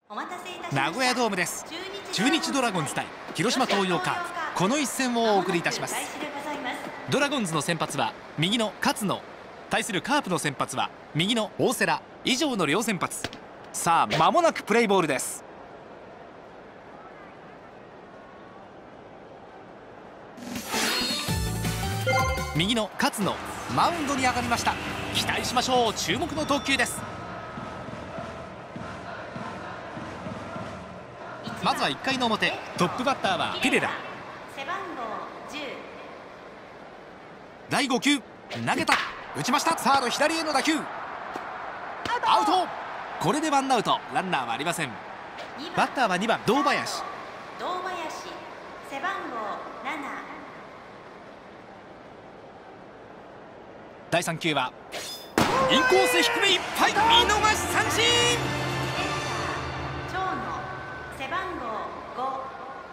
名古屋ドームです。中日ドラゴンズ対広島東洋カープ、この一戦をお送りいたします。ドラゴンズの先発は右の勝野、対するカープの先発は右の大瀬良、以上の両先発。さあ間もなくプレイボールです。右の勝野、マウンドに上がりました。期待しましょう。注目の投球です。まずは1回の表、トップバッターはピレラ。第5球投げた、打ちました。サード左への打球、アウト。これでワンアウト、ランナーはありません。バッターは2番堂林。背番号7。第3球はインコース低めいっぱい、見逃し三振。背番号5。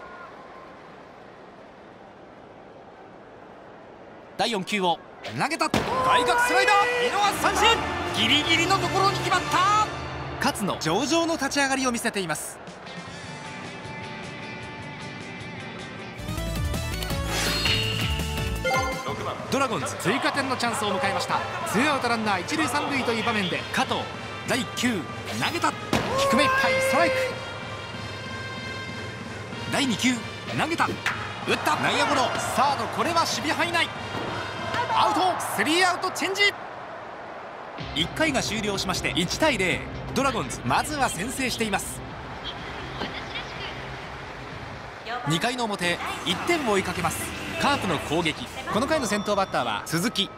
第4球を投げた、外角スライダー、見逃し三振。ギリギリのところに決まった。勝野、上々の立ち上がりを見せています。ドラゴンズ追加点のチャンスを迎えました。ツーアウトランナー一塁三塁という場面で加藤、第1球投げた、低めいっぱい、ストライク。第2球投げた、打った、内野ゴロ。サード、これは守備範囲内、アウト。スリーアウトチェンジ。1回が終了しまして1対0、ドラゴンズまずは先制しています。2回の表、1点を追いかけますカープの攻撃。この回の先頭バッターは鈴木。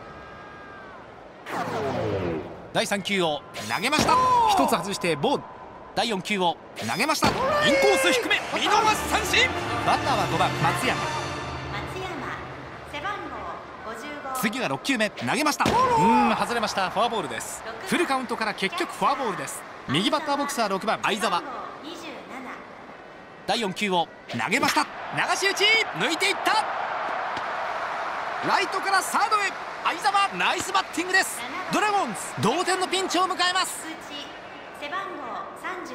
第3球を投げました。1つ外してボール。第4球を投げました。インコース低め、見逃し三振。バッターは5番松山。背番号55。次は6球目投げました。外れました。フォアボールです。フルカウントから結局フォアボールです。右バッターボックスは6番相澤。第4球を投げました。流し打ち、抜いていった。ライトからサードへ、相澤、ナイスバッティングです。ドラゴンズ同点のピンチを迎えます。背番号33。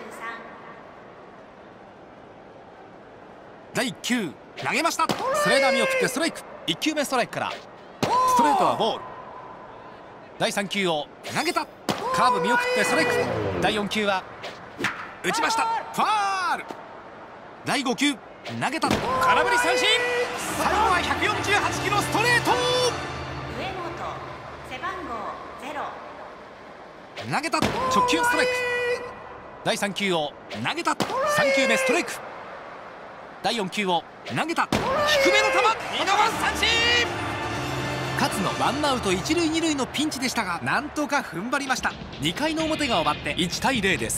第1球投げました。スライダー見送ってストライク。1球目ストライクからストレートはボール。第3球を投げた、カーブ見送ってストライク。第4球は打ちました、ファール。第5球投げた、空振り三振。最後は148キロストレート。上本、背番号0。投げた、直球ストライク。第3球を投げた、3球目ストライク。第4球を投げた、低めの球、見逃し三振。勝野、ワンアウト一塁二塁のピンチでしたが、なんとか踏ん張りました。2回の表が終わって1対0です。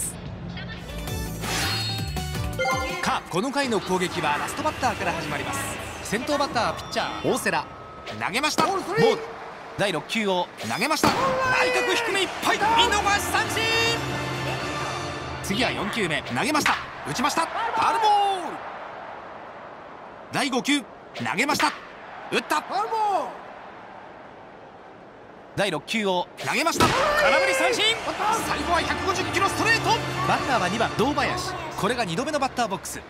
この回の攻撃はラストバッターから始まります。先頭バッターはピッチャー大瀬良。投げました、ボール。第6球を投げました。内角低めいっぱい、見逃し三振。次は4球目投げました、打ちました、ファウルボール。第5球投げました、打った、ファウルボール。第6球を投げました、空振り三振。最後は150キロストレート。バッターは2番堂林。これが2度目のバッターボックス。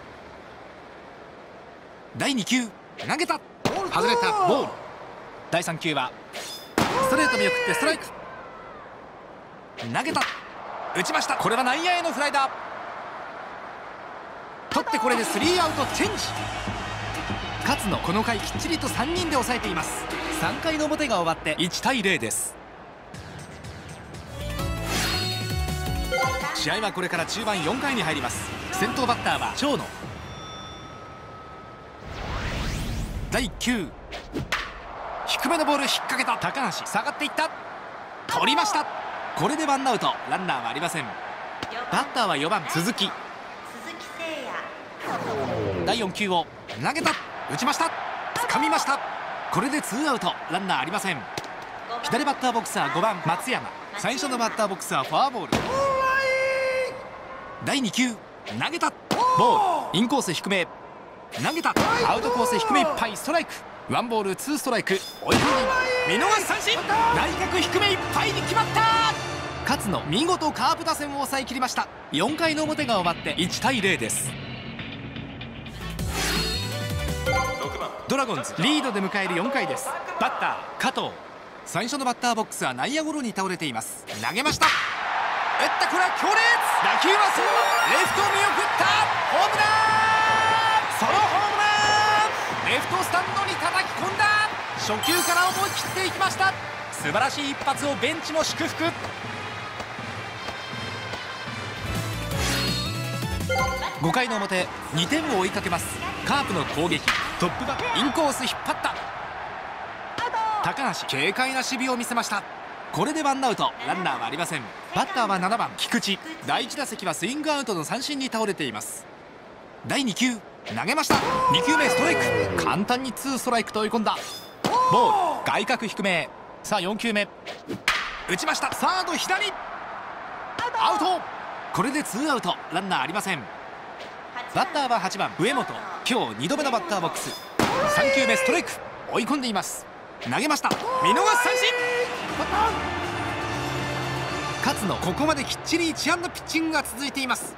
第2球投げた、外れた、ボール。第3球はストレート見送ってストライク。投げた、打ちました。これは内野へのフライだ。取ってこれでスリーアウトチェンジ。勝野、この回きっちりと3人で抑えています。3回の表が終わって1対0です。試合はこれから中盤4回に入ります。先頭バッターは長野。第1球低めのボール引っ掛けた、高橋、下がっていった、取りました。これでワンアウト、ランナーはありません。バッターは4番鈴木。第4球を投げた、打ちました、掴みました。これでツーアウト、ランナーありません。左バッターボックスは5番松山。最初のバッターボックスはフォアボール。第2球投げた、ボール。インコース低め投げた、アウトコース低めいっぱい、ストライク。ワンボールツーストライク、追い込んで見逃し三振。内角低めいっぱいに決まった。 勝野見事カープ打線を抑えきりました。4回の表が終わって1対0です。ドラゴンズリードで迎える4回です。バッター加藤、最初のバッターボックスは内野ゴロに倒れています。投げました。打った、これは強烈。打球はそのままレフトを見送った。ホームラン、ソロホームラン、レフトスタンドに叩き込んだ。初球から思い切っていきました。素晴らしい一発をベンチも祝福。5回の表、2点を追いかけます。カープの攻撃、トップバッターインコース引っ張った。高橋、軽快な守備を見せました。これでワンアウト、ランナーはありません。バッターは7番菊池。第1打席はスイングアウトの三振に倒れています。第2球投げました。2球目ストライク、簡単に2ストライクと追い込んだ。ボール、外角低め。さあ4球目打ちました。サード左、アウト。これで2アウト、ランナーありません。バッターは8番上本。今日2度目のバッターボックス。3球目ストライク、追い込んでいます。投げました。見逃し三振。勝野、ここまできっちり1安打ピッチングが続いています。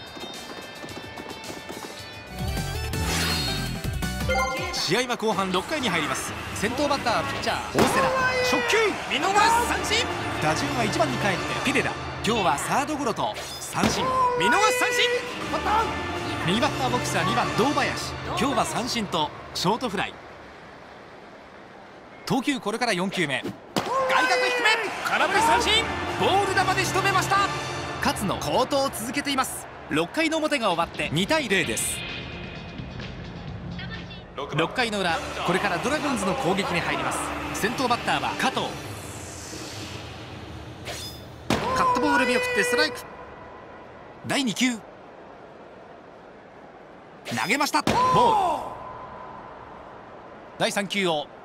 試合は後半6回に入ります。先頭バッターはピッチャー大瀬良。初球見逃し三振。打順は1番に帰ってピレラ。今日はサードゴロと三振、見逃し三振。右バッターボックスは2番堂林。今日は三振とショートフライ。投球これから4球目、外角低め、空振り三振。ボール球で仕留めました。勝野、好投を続けています。6回の表が終わって2対0です。6回の裏、これからドラゴンズの攻撃に入ります。先頭バッターは加藤。カットボール見送ってストライク。第2球投げました。ボール。第3球を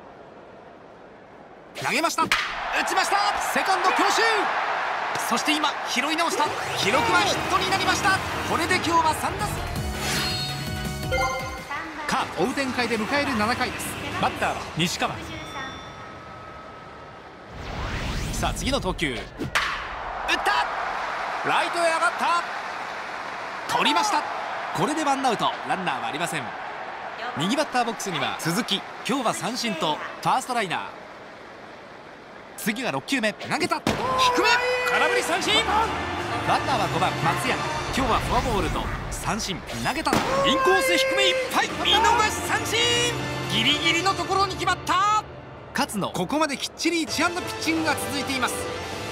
投げました。打ちました。セカンド強襲。そして今拾い直した。記録はヒットになりました。これで今日は3打数。カープ追う展開で迎える7回です。バッターは西川。さあ次の投球、打った。ライトへ上がった。取りました。これでワンアウト、ランナーはありません。右バッターボックスには鈴木。今日は三振とファーストライナー。次が6球目投げた。低め、空振り三振。バッターは5番松山。今日はフォアボールと三振。投げた。インコース低めいっぱい、見逃し三振。ギリギリのところに決まった。勝野、ここまできっちり1安打ピッチングが続いています。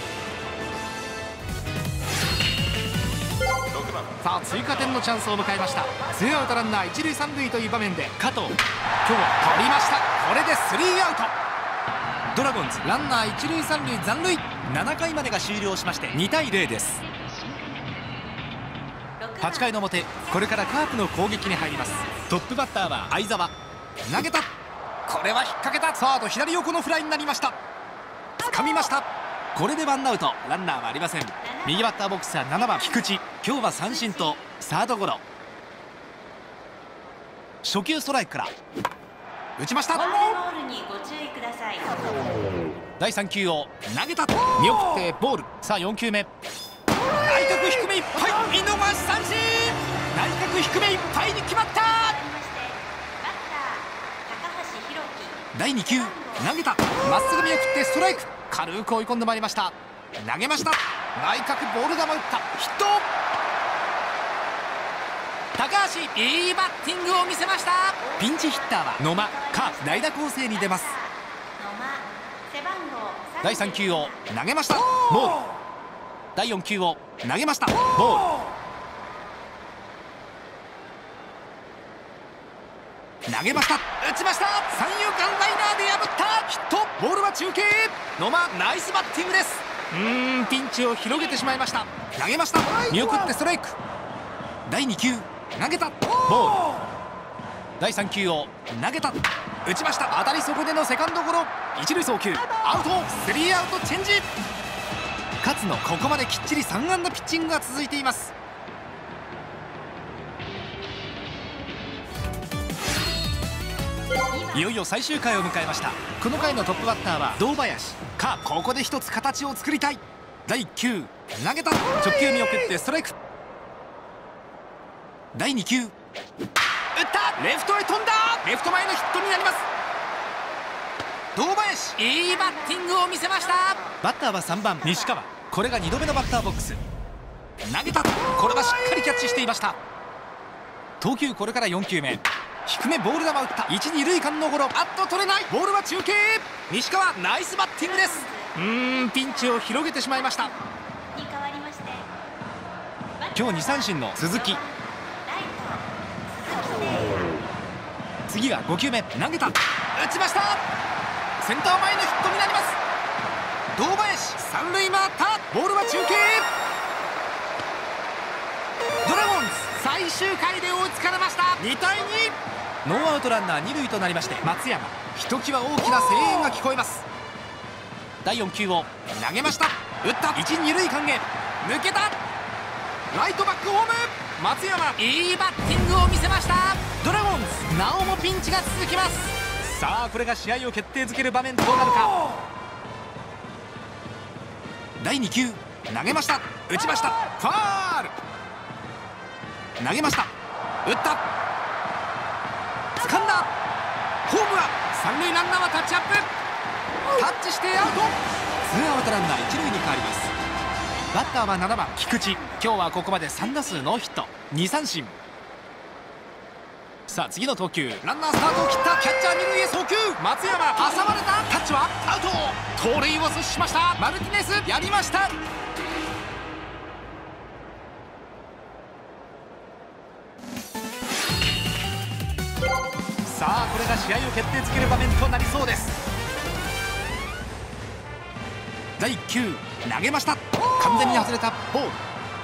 さあ追加点のチャンスを迎えました。ツーアウトランナー一塁三塁という場面で加藤。今日は取りました。これでスリーアウト。ドラゴンズランナー一塁三塁残塁。7回までが終了しまして2対0です。8回の表、これからカープの攻撃に入ります。トップバッターは相澤。投げた。これは引っ掛けた。サード左横のフライになりました。掴みました。これでワンアウト、ランナーはありません。右バッターボックスは7番菊池。今日は三振とサードゴロ。初球ストライクから打ちました。第3球を投げた。見送ってボール。さあ4球目、内角低めいっぱい、見逃し三振。内角低めいっぱいに決まった。第2球投げた。まっすぐ見送ってストライク。軽く追い込んでまいりました。投げました。内角ボール球打った。ヒット。高橋、いいバッティングを見せました。ピンチヒッターは野間。カープ代打攻勢に出ます。第3球を投げました。ボール。第4球を投げました。ボール。投げました。打ちました。三遊間ライナーで破ったヒット。ボールは中継。野間、ナイスバッティングです。ピンチを広げてしまいました。投げました。見送ってストライク。第2球投げた。ボール。第3球を投げた。打ちました。当たりそこでのセカンドゴロ。一塁送球アウト。スリーアウトチェンジ。勝野、ここまできっちり3安打ピッチングが続いています。いよいよ最終回を迎えました。この回のトップバッターは堂林。ここで一つ形を作りたい。 第1球投げた。直球見送ってストライク。第2球打った。レフトへ飛んだ。レフト前のヒットになります。堂林、いいバッティングを見せました。バッターは3番西川。これが2度目のバッターボックス。投げた。これはしっかりキャッチしていました。投球これから4球目。低めボール球打った。1、2塁間のゴロ。あっと取れない。ボールは中継。西川ナイスバッティングです。ピンチを広げてしまいました。今日2三振の鈴木。次が5球目。投げた。打ちました。センター前のヒットになります。堂林三塁回った。ボールは中継。ドラゴンズ最終回で追いつかれました。2対2。ノーアウトランナー2塁となりまして、松山ひときわ大きな声援が聞こえます。第4球を投げました。打った。1、2塁間へ抜けた。ライトバックホーム。松山いいバッティングを見せました。ドラゴンズなおもピンチが続きます。さあこれが試合を決定づける場面となるか。第2球投げました。打ちました。ファール。投げました。打った。掴んだ。ホームは三塁ランナーはタッチアップ。タッチしてアウト。ツーアウトランナー1塁に変わります。バッターは7番菊池。今日はここまで3打数ノーヒット2三振。さあ次の投球。ランナースタートを切った。キャッチャー2塁へ送球。松山挟まれた。タッチはアウト。盗塁を阻止しました。マルティネスやりました。さあこれが試合を決定づける場面となりそうです。第1球投げました。完全に外れた。ボール。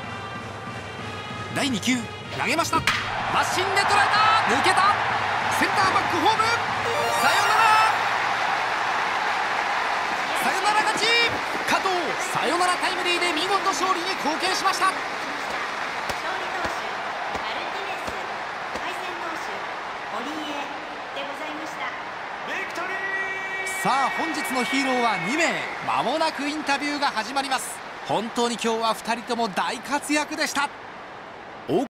第2球投げました。マシンで捉えた。抜けた。センターバックホーム。サヨナラ。サヨナラ勝ち。加藤サヨナラタイムリーで見事勝利に貢献しました。さあ本日のヒーローは2名。間もなくインタビューが始まります。本当に今日は2人とも大活躍でした。